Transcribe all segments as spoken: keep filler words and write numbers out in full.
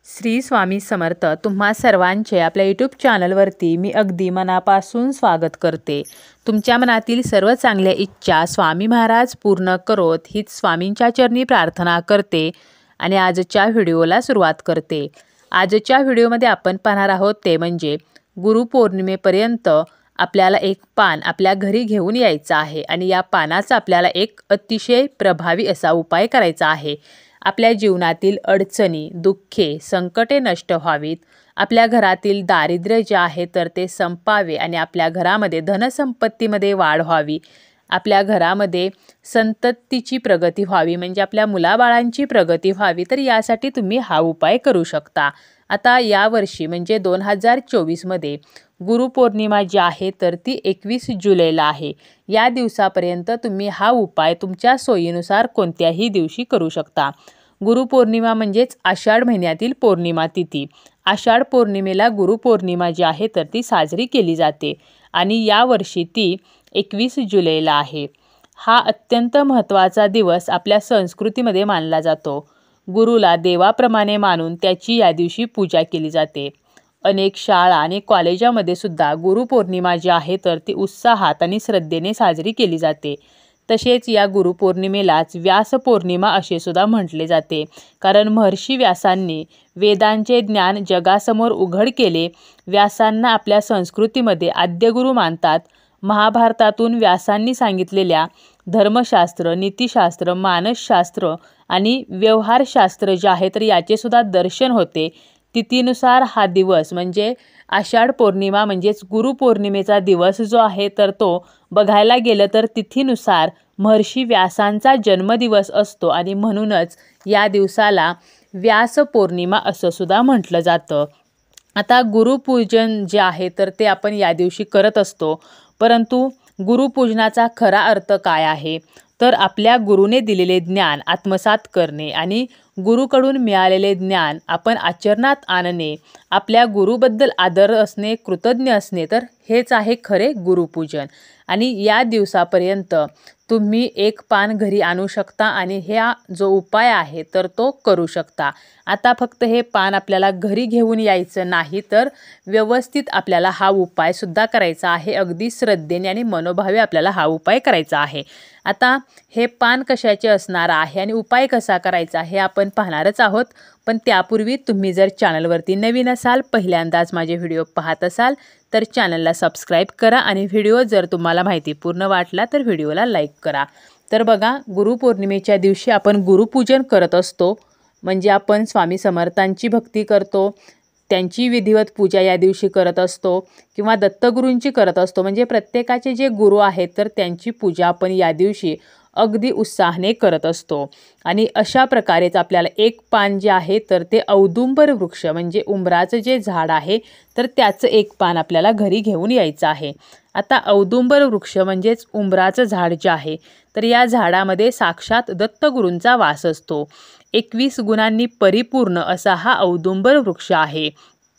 श्री स्वामी समर्थ. तुम्हा सर्वांचे आपल्या यूट्यूब चॅनलवरती मी अगदी मनापासून स्वागत करते. तुमच्या मनातील सर्व चांगल्या इच्छा स्वामी महाराज पूर्ण करोत हीच स्वामींच्या चरणी प्रार्थना करते आणि आजच्या व्हिडिओला सुरुवात करते. आजच्या व्हिडिओमध्ये आपण पाहणार आहोत ते म्हणजे गुरुपौर्णिमेपर्यंत आपल्याला एक पान आपल्या घरी घेऊन यायचं आहे आणि या पानाचा आपल्याला एक अतिशय प्रभावी असा उपाय करायचा आहे. आपल्या जीवनातील अडचणी, दुःखे, संकटे नष्ट व्हावीत, आपल्या घरातील दारिद्र्य जे आहे तर ते संपावे आणि आपल्या घरामध्ये धनसंपत्तीमध्ये वाढ व्हावी, आपल्या घरामध्ये संततीची प्रगती व्हावी, म्हणजे आपल्या मुलाबाळांची प्रगती व्हावी. तर यासाठी तुम्ही हा उपाय करू शकता. आता यावर्षी म्हणजे दोन हजार चोवीसमध्ये गुरुपौर्णिमा जी आहे तर ती एकवीस जुलैला आहे. या दिवसापर्यंत तुम्ही हा उपाय तुमच्या सोयीनुसार कोणत्याही दिवशी करू शकता. गुरुपौर्णिमा म्हणजेच आषाढ महिन्यातील पौर्णिमा तिथी. आषाढ पौर्णिमेला गुरुपौर्णिमा जी आहे तर ती साजरी केली जाते आणि यावर्षी ती एकवीस जुलैला आहे. हा अत्यंत महत्त्वाचा दिवस आपल्या संस्कृतीमध्ये मानला जातो. गुरुला देवाप्रमाणे मानून त्याची या दिवशी पूजा केली जाते. अनेक शाळा आणि कॉलेजामध्ये सुद्धा गुरुपौर्णिमा जी आहे तर ती उत्साहात आणि श्रद्धेने साजरी केली जाते. तसेच या गुरुपौर्णिमेलाच व्यास पौर्णिमा असे सुद्धा म्हटले जाते, कारण महर्षी व्यासांनी वेदांचे ज्ञान जगासमोर उघड केले. व्यासांना आपल्या संस्कृतीमध्ये आद्यगुरु मानतात. महाभारतातून व्यासांनी सांगितलेल्या धर्मशास्त्र, नीतिशास्त्र, मानसशास्त्र आणि व्यवहारशास्त्र जे आहे तर याचे सुद्धा दर्शन होते. तिथीनुसार हा दिवस म्हणजे आषाढ पौर्णिमा म्हणजेच गुरुपौर्णिमेचा दिवस जो आहे तर तो बघायला गेलं तर तिथीनुसार महर्षी व्यासांचा जन्मदिवस असतो आणि म्हणूनच या दिवसाला व्यास पौर्णिमा असं सुद्धा म्हटलं जातं. आता गुरुपूजन जे आहे तर ते आपण या दिवशी करत असतो, परंतु गुरुपूजनाचा खरा अर्थ काय आहे तर आपल्या गुरुने दिलेले ज्ञान आत्मसात करणे आणि गुरुकडून मिळालेले ज्ञान आपण आचरणात आणणे, आपल्या गुरुबद्दल आदर असणे, कृतज्ञ असणे, तर हेच आहे खरे गुरुपूजन. आणि या दिवसापर्यंत तुम्ही एक पान घरी आणू शकता आणि हा जो उपाय आहे तर तो करू शकता. आता फक्त हे पान आपल्याला घरी घेऊन यायचं नाही, तर व्यवस्थित आपल्याला हा उपाय सुद्धा करायचा आहे. अगदी श्रद्धेने आणि मनोभावे आपल्याला हा उपाय करायचा आहे. आता हे पान कशाचे असणार आहे आणि उपाय कसा करायचा हे आपण पाहणारच आहोत. पण त्यापूर्वी तुम्ही जर चॅनलवरती नवीन असाल, पहिल्यांदाच माझे व्हिडिओ पाहत असाल तर चॅनलला सबस्क्राईब करा आणि व्हिडिओ जर तुम्हाला माहितीपूर्ण वाटला तर व्हिडिओला लाईक करा. तर बघा, गुरुपौर्णिमेच्या दिवशी आपण गुरुपूजन करत असतो, म्हणजे आपण स्वामी समर्थांची भक्ती करतो, त्यांची विधिवत पूजा या दिवशी करत असतो किंवा दत्तगुरूंची करत असतो. म्हणजे प्रत्येकाचे जे गुरु आहेत तर त्यांची पूजा आपण या दिवशी अगदी उत्साहाने करत असतो. आणि अशा प्रकारेच आपल्याला एक पान जे आहे तर ते औदुंबर वृक्ष म्हणजे उंबराचं जे झाड आहे तर त्याचं एक पान आपल्याला घरी घेऊन यायचं आहे. आता औदुंबर वृक्ष म्हणजेच उंबराचं झाड जे आहे तर या झाडामध्ये साक्षात दत्तगुरूंचा वास असतो. एकवीस गुणांनी परिपूर्ण असा हा औदुंबर वृक्ष आहे.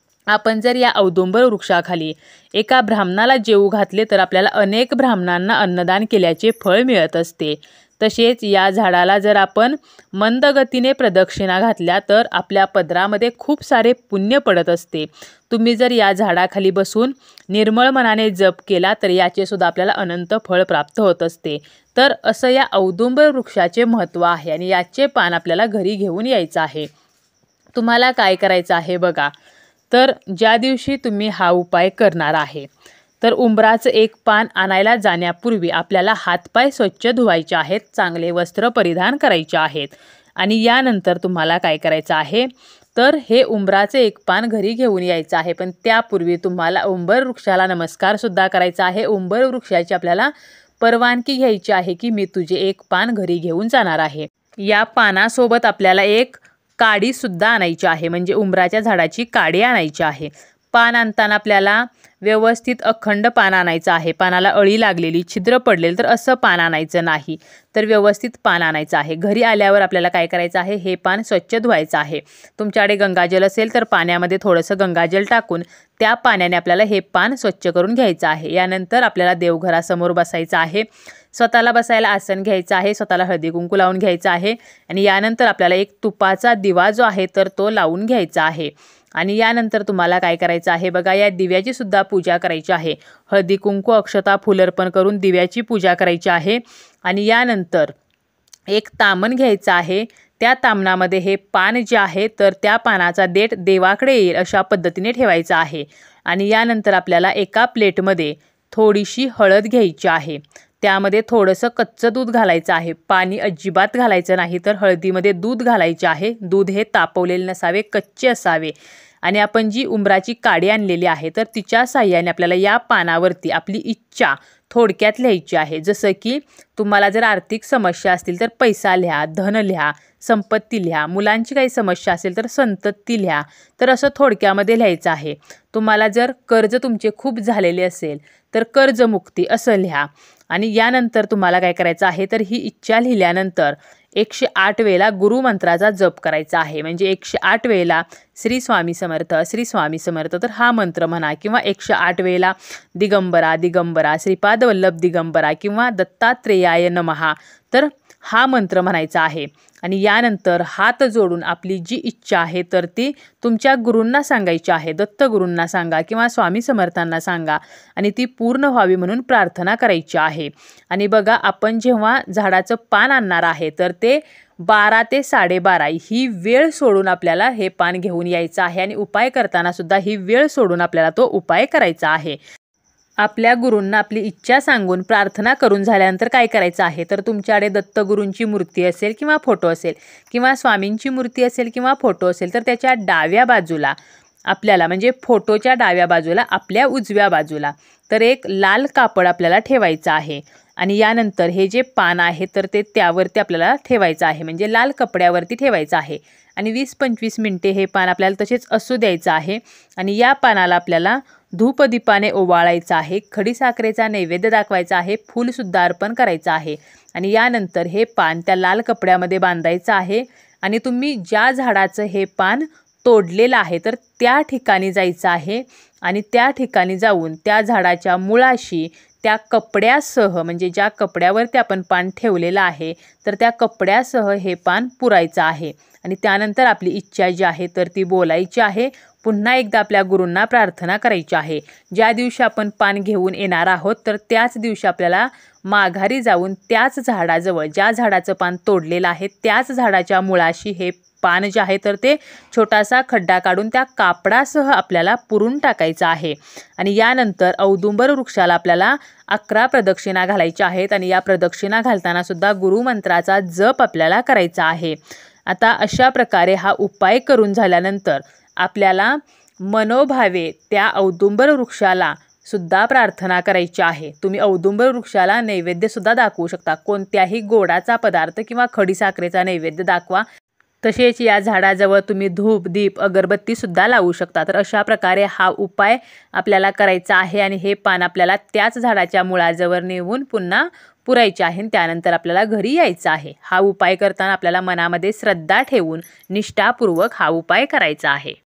आपण जर या औदुंबर वृक्षाखाली एका ब्राह्मणाला जेवू घातले तर आपल्याला अनेक ब्राह्मणांना अन्नदान केल्याचे फळ मिळत असते. तसेच या झाडाला जर आपण मंदगतीने प्रदक्षिणा घातल्या तर आपल्या पदरामध्ये खूप सारे पुण्य पडत असते. तुम्ही जर या झाडाखाली बसून निर्मळ मनाने जप केला तर याचे सुद्धा आपल्याला अनंत फळ प्राप्त होत असते. तर असं या औदुंबर वृक्षाचे महत्त्व आहे आणि याचे पान आपल्याला घरी घेऊन यायचं आहे. तुम्हाला काय करायचं आहे बघा, तर ज्या दिवशी तुम्ही हा उपाय करणार आहे तर उंबराचं एक पान आणायला जाण्यापूर्वी आपल्याला हातपाय स्वच्छ धुवायचे आहेत, चांगले वस्त्र परिधान करायचे आहेत आणि यानंतर तुम्हाला काय करायचं आहे तर हे उंबराचे एक पान घरी घेऊन यायचं आहे. पण त्यापूर्वी तुम्हाला उंबर वृक्षाला नमस्कार सुद्धा करायचा आहे. उंबर वृक्षाची आपल्याला परवानगी घ्यायची आहे की मी तुझे एक पान घरी घेऊन जाणार आहे. या पानासोबत आपल्याला एक काडी सुद्धा आणायची आहे, म्हणजे उंबराच्या झाडाची काडी आणायची आहे. पान आणताना आपल्याला व्यवस्थित अखंड पान आणायचं आहे. पानाला अळी लागलेली, छिद्र पडलेली तर असं पान आणायचं नाही, तर व्यवस्थित पान आणायचं आहे. घरी आल्यावर आपल्याला काय करायचं आहे, हे पान स्वच्छ धुवायचं आहे. तुमच्याकडे गंगाजल असेल तर पाण्यामध्ये थोडंसं गंगाजल टाकून त्या पाण्याने आपल्याला हे पान स्वच्छ करून घ्यायचं आहे. यानंतर आपल्याला देवघरासमोर बसायचं आहे. स्वतःला बसायला आसन घ्यायचं आहे, स्वतःला हळदी कुंकू लावून घ्यायचं आहे आणि यानंतर आपल्याला एक तुपाचा दिवा जो आहे तर तो लावून घ्यायचा आहे। आणि यानंतर तुम्हाला काय करायचं आहे बघा, या दिव्याची सुद्धा पूजा करायची आहे। हळदी कुंकू अक्षता फूल अर्पण करून दिव्याची पूजा करायची आहे। आणि यानंतर एक तामण घ्यायचं आहे, त्या तामणामध्ये हे पान जे आहे तर त्या पानाचा देठ देवाकडे येईल अशा पद्धतीने ठेवायचं आहे। आणि यानंतर आपल्याला एका प्लेटमध्ये थोडीशी हळद घ्यायची आहे, त्यामध्ये थोडंसं कच्चं दूध घालायचं आहे, पाणी अजिबात घालायचं नाही, तर हळदीमध्ये दूध घालायचे आहे। दूध हे तापवलेले नसावे, कच्चे असावे। आणि आपण जी उंबराची काडी आणलेली आहे तर तिच्या साह्याने आपल्याला या पानावरती आपली इच्छा थोडक्यात लिहायची आहे। जसं की तुम्हाला जर आर्थिक समस्या असतील तर पैसा लिहा, धन लिहा, संपत्ती लिहा, मुलांची काही समस्या असेल तर संतती लिहा, तर असं थोडक्यामध्ये लिहायचं आहे। तुम्हाला जर कर्ज तुमचे खूप झालेले असेल तर कर्जमुक्ती असं लिहा। आणि यानंतर तुम्हाला काय करायचं आहे तर ही इच्छा लिहिल्यानंतर एकशे आठ वेळेला गुरुमंत्राचा जप करायचा आहे। म्हणजे एकशे आठ वेळेला श्री स्वामी समर्थ श्री स्वामी समर्थ तर हा मंत्र म्हणा, किंवा एकशे आठ वेळेला दिगंबरा दिगंबरा श्रीपाद वल्लभ दिगंबरा किंवा दत्तात्रेयाय नमः तर हा मंत्र म्हणायचा आहे। आणि यानंतर हात जोडून आपली जी इच्छा आहे तर ती तुमच्या गुरूंना सांगायची आहे, दत्त गुरूंना सांगा किंवा स्वामी समर्थांना सांगा आणि ती पूर्ण व्हावी म्हणून प्रार्थना करायची आहे। आणि बघा, आपण जेव्हा झाडाचं पान आणणार आहे तर ते बारा ते साडेबारा ही वेळ सोडून आपल्याला हे पान घेऊन यायचं आहे आणि उपाय करताना सुद्धा ही वेळ सोडून आपल्याला तो उपाय करायचा आहे। आपल्या गुरूंना आपली इच्छा सांगून प्रार्थना करून झाल्यानंतर काय करायचं आहे तर तुमच्याकडे दत्तगुरूंची मूर्ती असेल किंवा फोटो असेल किंवा स्वामींची मूर्ती असेल किंवा फोटो असेल तर त्याच्या डाव्या बाजूला आपल्याला, म्हणजे फोटोच्या डाव्या बाजूला आपल्या उजव्या बाजूला तर एक लाल कापड आपल्याला ठेवायचं आहे। आणि यानंतर हे जे पान आहे तर ते त्यावरती आपल्याला ठेवायचं आहे, म्हणजे लाल कपड्यावरती ठेवायचं आहे। आणि वीस पंचवीस मिनटे हे पान आपल्याला तसेच असू द्यायचं आहे। आणि या पानाला आपल्याला धूपदीपाने ओवाळायचं आहे, खडीसाखरेचा नैवेद्य दाखवायचा आहे, फूलसुद्धा अर्पण करायचं आहे। आणि यानंतर हे पान त्या लाल कपड्यामध्ये बांधायचं आहे आणि तुम्ही ज्या झाडाचं हे पान तोडलेलं आहे तर त्या ठिकाणी जायचं आहे आणि त्या ठिकाणी जाऊन त्या झाडाच्या मुळाशी त्या कपड्यासह, म्हणजे ज्या कपड्यावरती आपण पान ठेवलेलं आहे तर त्या कपड्यासह हे पान पुरायचं आहे। आणि त्यानंतर आपली इच्छा जी आहे तर ती बोलायची आहे। पुन्हा एकदा आपल्या गुरूंना प्रार्थना करायची आहे। ज्या दिवशी आपण पान घेऊन येणार आहोत तर त्याच दिवशी आपल्याला माघारी जाऊन त्याच झाडाजवळ, ज्या झाडाचं पान तोडलेलं आहे त्याच झाडाच्या मुळाशी हे पान जे आहे तर ते छोटासा खड्डा काढून त्या कापडासह आपल्याला पुरून टाकायचं आहे। आणि यानंतर औदुंबर वृक्षाला आपल्याला अकरा प्रदक्षिणा घालायच्या आहेत आणि या प्रदक्षिणा घालताना सुद्धा गुरुमंत्राचा जप आपल्याला करायचा आहे। आता अशा प्रकारे हा उपाय करून झाल्यानंतर आपल्याला मनोभावे त्या औदुंबर वृक्षाला सुद्धा प्रार्थना करायची आहे। तुम्ही औदुंबर वृक्षाला नैवेद्य सुद्धा दाखवू शकता, कोणत्याही गोडाचा पदार्थ किंवा खडीसाखरेचा नैवेद्य दाखवा। तसेच या झाडाजवळ तुम्ही धूप दीप अगरबत्ती सुद्धा लावू शकता। तर अशा प्रकारे हा उपाय आपल्याला करायचा आहे आणि हे पान आपल्याला त्याच झाडाच्या मुळाजवळ नेऊन पुन्हा पुरायचे आहे। त्यानंतर आपल्याला घरी यायचं आहे। हा उपाय करताना आपल्याला मनामध्ये श्रद्धा ठेवून निष्ठापूर्वक हा उपाय करायचा आहे।